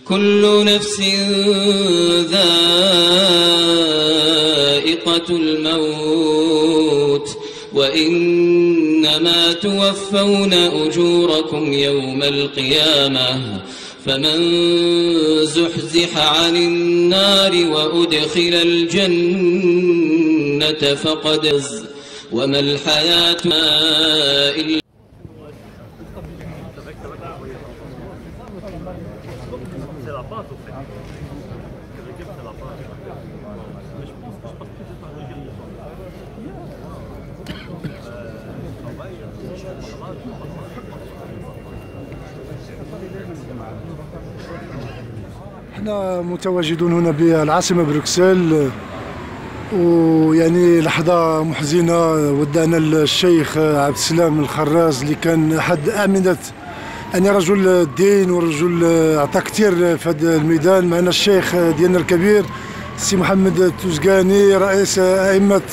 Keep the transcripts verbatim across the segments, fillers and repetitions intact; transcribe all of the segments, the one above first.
كل نفس ذائقة الموت وإنما توفون أجوركم يوم القيامة فمن زحزح عن النار وأدخل الجنة فقد فاز وما الحياة إلا احنا متواجدون هنا بالعاصمة بروكسل، ويعني لحظة محزنة ودعنا الشيخ عبد السلام الخراز اللي كان أحد أعمدة يعني رجل الدين ورجل عطى كثير في هذا الميدان. معنا الشيخ ديالنا الكبير سي محمد التوزقاني رئيس أئمة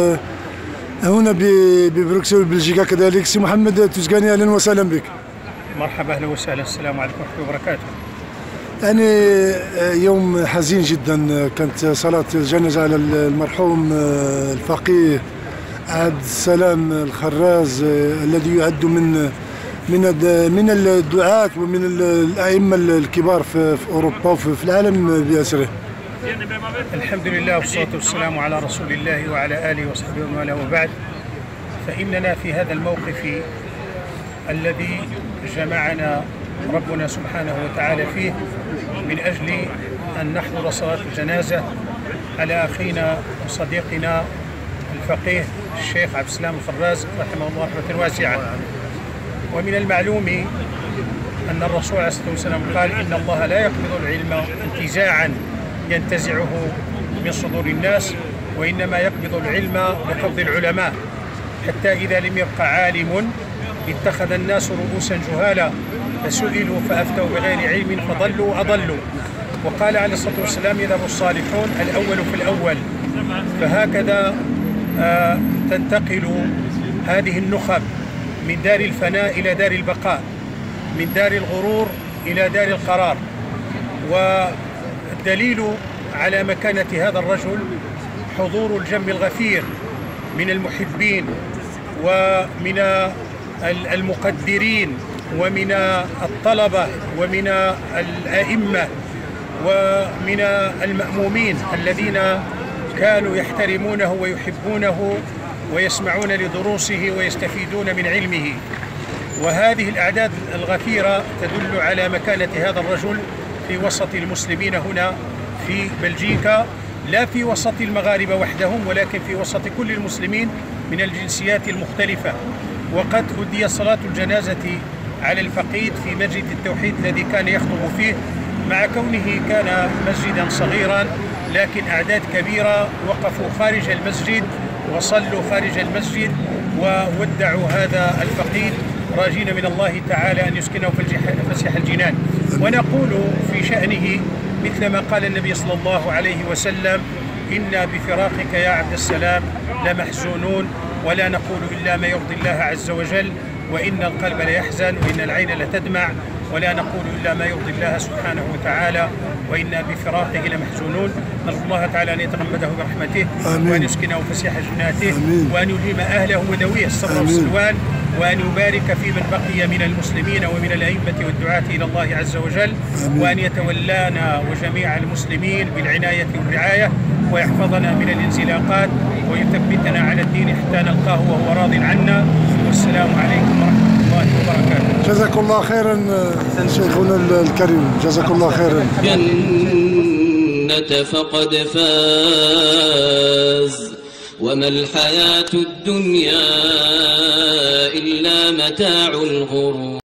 هنا ببروكسل وبلجيكا كذلك. سي محمد التوزقاني أهلا وسهلا بك. مرحبا أهلا وسهلا، السلام عليكم ورحمة الله وبركاته. يعني يوم حزين جدا، كانت صلاة الجنازة على المرحوم الفقيه عبد السلام الخراز الذي يعد من من من الدعاة ومن الأئمة الكبار في أوروبا وفي العالم بأسره. الحمد لله والصلاة والسلام على رسول الله وعلى آله وصحبه ومن والاه، وبعد، فإننا في هذا الموقف الذي جمعنا ربنا سبحانه وتعالى فيه من أجل أن نحضر صلاة الجنازة على أخينا وصديقنا الفقيه الشيخ عبد السلام الخراز رحمه الله رحمة واسعة. ومن المعلوم أن الرسول عليه الصلاة والسلام قال: إن الله لا يقبض العلم انتزاعا ينتزعه من صدور الناس، وإنما يقبض العلم بقبض العلماء، حتى إذا لم يبقى عالم اتخذ الناس رؤوسا جهالا فسئلوا فأفتوا بغير علم فضلوا وأضلوا. وقال عليه الصلاة والسلام: يذهب الصالحون الأول في الأول. فهكذا آه تنتقل هذه النخب من دار الفناء إلى دار البقاء، من دار الغرور إلى دار القرار. والدليل على مكانة هذا الرجل حضور الجم الغفير من المحبين ومن المقدرين ومن الطلبة ومن الأئمة ومن المأمومين الذين كانوا يحترمونه ويحبونه ويسمعون لدروسه ويستفيدون من علمه. وهذه الأعداد الغفيرة تدل على مكانة هذا الرجل في وسط المسلمين هنا في بلجيكا، لا في وسط المغاربة وحدهم، ولكن في وسط كل المسلمين من الجنسيات المختلفة. وقد أدي صلاة الجنازة على الفقيد في مسجد التوحيد الذي كان يخطب فيه، مع كونه كان مسجدا صغيرا، لكن أعداد كبيرة وقفوا خارج المسجد وصلوا خارج المسجد وودعوا هذا الفقيد، راجين من الله تعالى أن يسكنه في فسيح الجنان. ونقول في شأنه مثل ما قال النبي صلى الله عليه وسلم: إنا بفراقك يا عبد السلام لمحزونون، ولا نقول إلا ما يرضي الله عز وجل، وإن القلب ليحزن وإن العين لتدمع، ولا نقول إلا ما يرضي الله سبحانه وتعالى، وإنا بفراقه لمحزونون. نرجو الله تعالى أن يتغمده برحمته وأن يسكنه فسيح جناته وأن يلهم أهله وذويه الصبر والسلوان، وأن يبارك في من بقي من المسلمين ومن الأئمة والدعاة إلى الله عز وجل، وأن يتولانا وجميع المسلمين بالعناية والرعاية، ويحفظنا من الانزلاقات ويثبتنا على الدين حتى نلقاه وهو راض عنا. والسلام عليكم ورحمة الله وبركاته. جزاك الله خيرا شيخنا الكريم، جزاك الله خيرا. الجنة فقد فاز وما الحياة الدنيا إلا متاع الغرور.